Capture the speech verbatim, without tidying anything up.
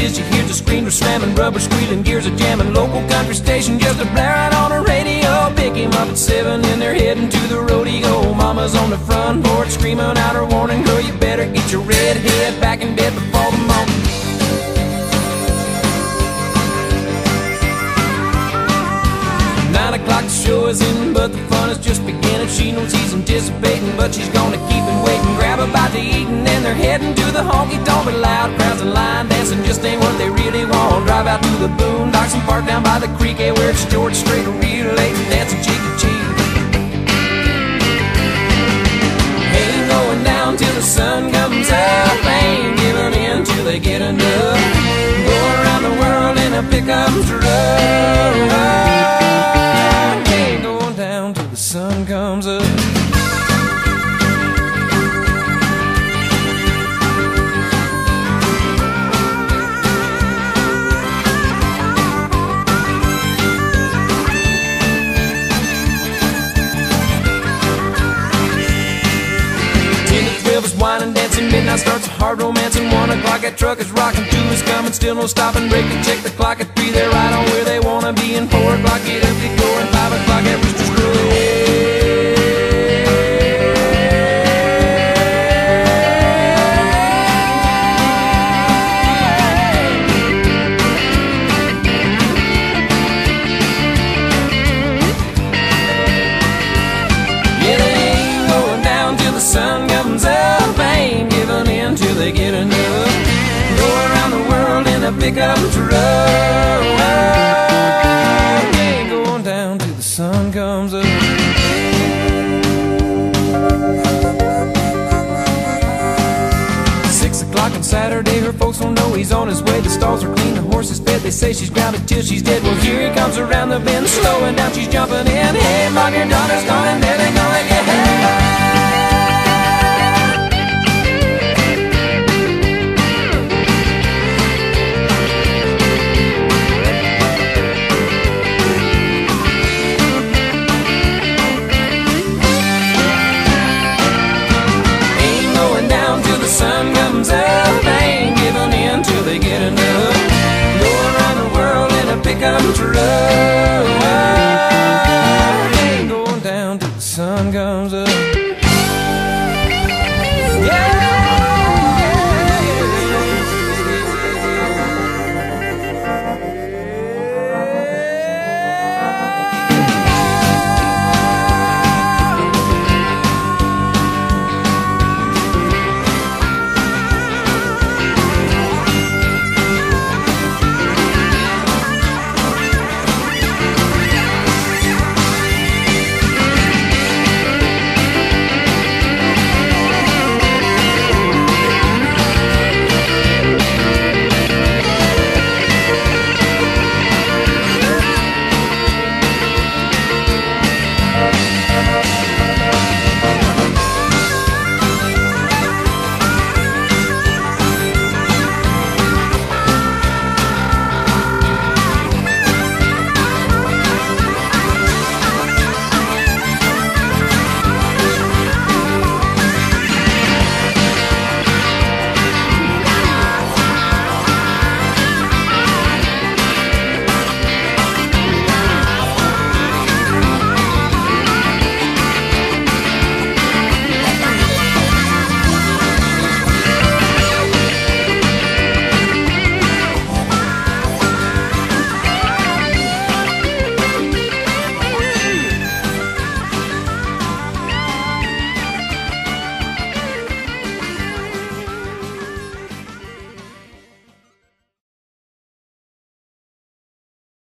is you hear the screamer slamming, rubber squealing, gears are jamming. Local country station just a blaring on the radio. Pick him up at seven and they're heading to the rodeo. Mama's on the front porch screaming out her warning, girl, you better get your red head back in bed before the morning. Nine o'clock the show is in, but the fun is just beginning. She knows he's anticipating, but she's gonna keep him waiting. Grab a bite to eat and then they're heading to the honky-tonk. But loud crowds and line dancing just ain't what they really want. Drive out to the boondocks and park down by the creek, eh, where it's George Strait real late and dancing cheek to cheek. Ain't going down till the sun comes up, ain't giving in till they get enough. Go around the world in a pickup truck. The sun comes up. Ten to twelve is wine and dancing, midnight starts a hard romancing. One o'clock that truck is rocking, two is coming, still no stopping. Break and check the clock at three, they're right on where they wanna be. And four o'clock get up to go, and five o'clock at Rooster's Crow. Sun comes up, ain't giving in till they get enough. Go around the world in a pickup truck. Ain't going down till the sun comes up. Six o'clock on Saturday, her folks don't know he's on his way. The stalls are clean, the horse is fed. They say she's grounded till she's dead. Well, here he comes around the bend, slowing down, she's jumping in. Hey, mom, your daughter's gone and then they're gonna get